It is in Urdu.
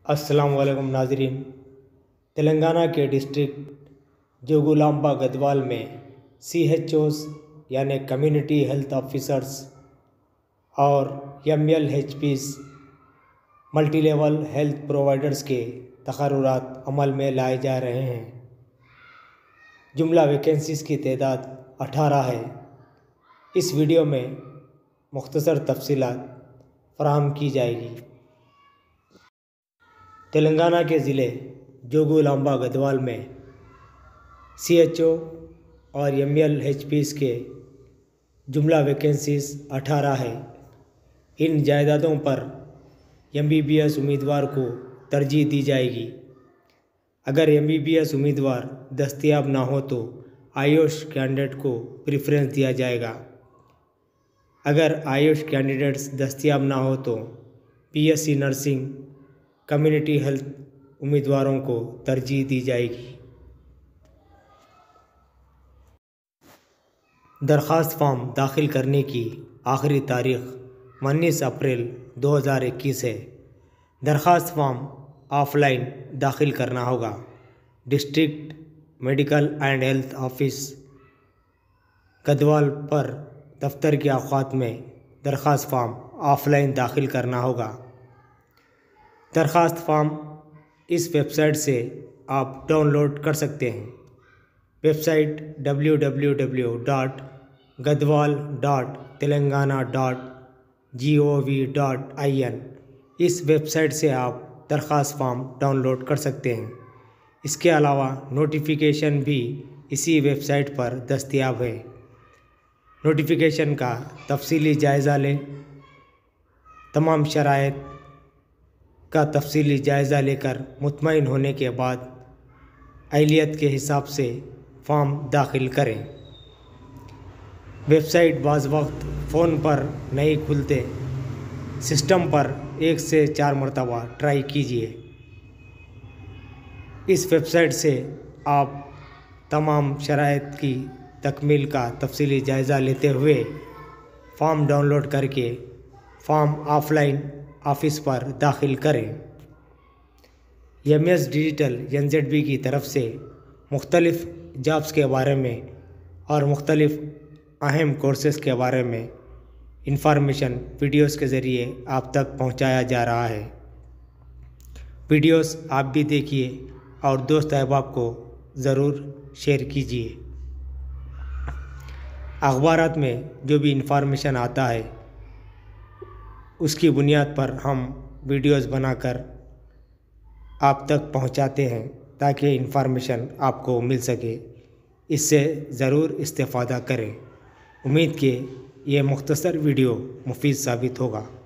السلام علیکم ناظرین۔ تلنگانہ کے ڈسٹرکٹ جوگولامبا گدوال میں CHOs یعنی کمیونٹی ہیلتھ آفیسرز اور MLHPs multi level health providers کے تقررات عمل میں لائے جا رہے ہیں۔ جملہ ویکینسیز کی تعداد 18 ہے۔ اس ویڈیو میں مختصر تفصیلات فراہم کی جائے گی۔ تلنگانہ کے ضلع جوگولامبا گدوال میں CHO اور MLHPs کے جملہ ویکینسیز 18 ہے۔ ان جائیدادوں پر MBBS امیدوار کو ترجیح دی جائے گی۔ اگر MBBS امیدوار دستیاب نہ ہو تو آیوش کینڈیڈیٹ کو پریفرنس دیا جائے گا۔ اگر آیوش کینڈیڈیٹس دستیاب نہ ہو تو BSc نرسنگ کمیونٹی ہیلتھ امیدواروں کو ترجیح دی جائے گی۔ درخواست فارم داخل کرنے کی آخری تاریخ 19 اپریل 2021 ہے۔ درخواست فارم آف لائن داخل کرنا ہوگا۔ District medical and health office Gadwal پر دفتر کے اوقات میں درخواست فارم آف لائن داخل کرنا ہوگا۔ درخواست فارم اس ویب سائٹ سے آپ ڈاؤن لوڈ کر سکتے ہیں۔ Website www.gadwal.telangana.gov.in۔ اس ویب سائٹ سے آپ درخواست فارم ڈاؤن لوڈ کر سکتے ہیں۔ اس کے علاوہ نوٹیفیکیشن بھی اسی ویب سائٹ پر دستیاب ہے۔ نوٹیفیکیشن کا تفصیلی جائزہ لیں۔ تمام شرائط کا تفصیلی جائزہ لے کر مطمئن ہونے کے بعد اہلیت کے حساب سے فارم داخل کریں۔ ویب سائٹ بعض وقت فون پر نہیں کھلتے، سسٹم پر 1 سے 4 مرتبہ ٹرائی کیجیے۔ اس ویب سائٹ سے آپ تمام شرائط کی تکمیل کا تفصیلی جائزہ لیتے ہوئے فارم ڈاؤن لوڈ کر کے فارم آف لائن آفس پر داخل کریں۔ MS ڈیجیٹل NZB کی طرف سے مختلف جابس کے بارے میں اور مختلف اہم کورسز کے بارے میں انفارمیشن ویڈیوز کے ذریعے آپ تک پہنچایا جا رہا ہے۔ ویڈیوز آپ بھی دیکھیے اور دوست احباب کو ضرور شیئر کیجیے۔ اخبارات میں جو بھی انفارمیشن آتا ہے اس کی بنیاد پر ہم ویڈیوز بنا کر آپ تک پہنچاتے ہیں تاکہ انفارمیشن آپ کو مل سکے۔ اس سے ضرور استفادہ کریں۔ امید کہ یہ مختصر ویڈیو مفید ثابت ہوگا۔